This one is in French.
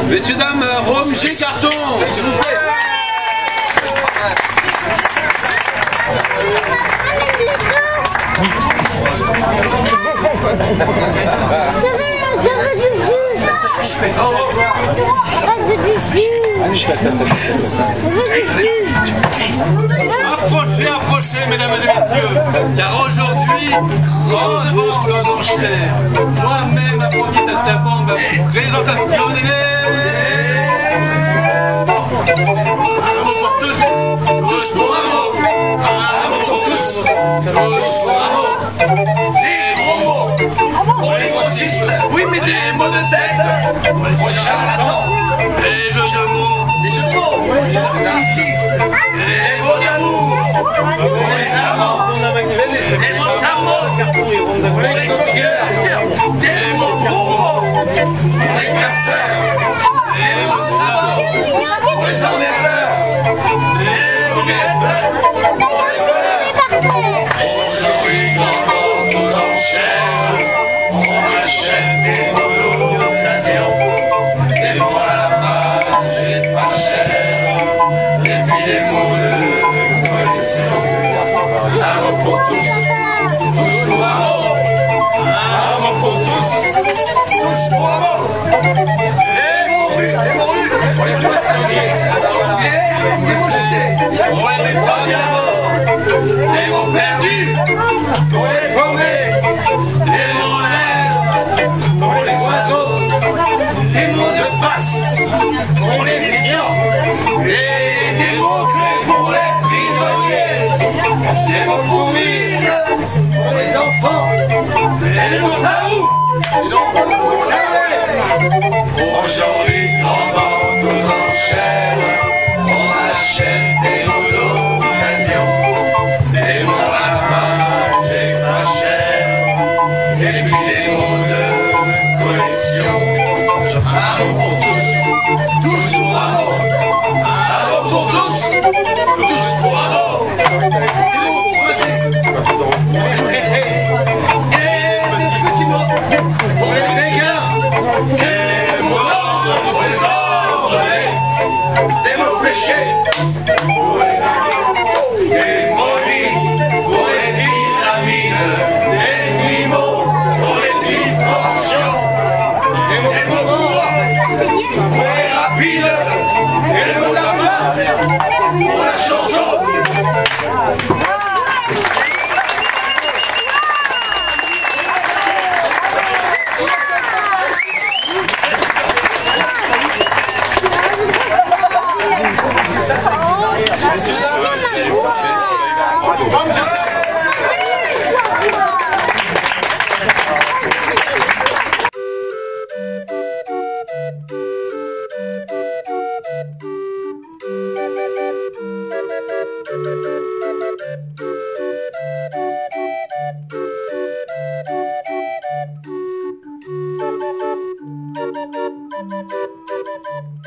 Messieurs, dames, Rome, G, carton. S'il vous plaît. Approchez, approchez, mesdames et messieurs, car aujourd'hui, devant nos enchères, moi-même, Aphrodite Astapon, va vous présenter. Un mot pour tous, tous pour amour. Un mot pour tous, tous pour amour. Des gros mots pour les grossistes, oui, mais des mots de tête pour les charlatans. Des jeux de mots, pour les narcissistes, des mots d'amour pour les amants, des mots d'amour pour les coqueurs, des mots pour les cafeteurs, des mots savants pour les emmerdeurs, des mots guetteurs pour les voleurs. Aujourd'hui, dans nos enchères, on achète des mots d'occasion, des mots à la page et pas cher, et puis des mots de collection. Un mot pour tous, tous pour amour. Un mot pour tous, tous pour amour. Des morues pour les poissonniers, des mouchetés pour les pavianos, des mots perdus pour les paumés, des mots en l'air pour les oiseaux, des mots de passe pour les méfiants, et des mots clés pour les prisonniers, des mots pour rire pour les enfants, et des mots à vous, et donc pour aujourd'hui, en vente aux enchères, on achète des mots d'occasion, des mots à la page et pas cher, et puis des mots de collection. Un mot pour tous, tous pour amour. Un mot pour tous, tous pour amour. Des mots pour les traités, des petits mots pour les béguins, des mots d'ordre pour les ordonnés, des mots fléchés pour les amis, des mots nuits pour les pyramides, des nuits mots pour les dimensions, des mots courts pour les rapides, et le mot de la fin pour la chanson. Thank you.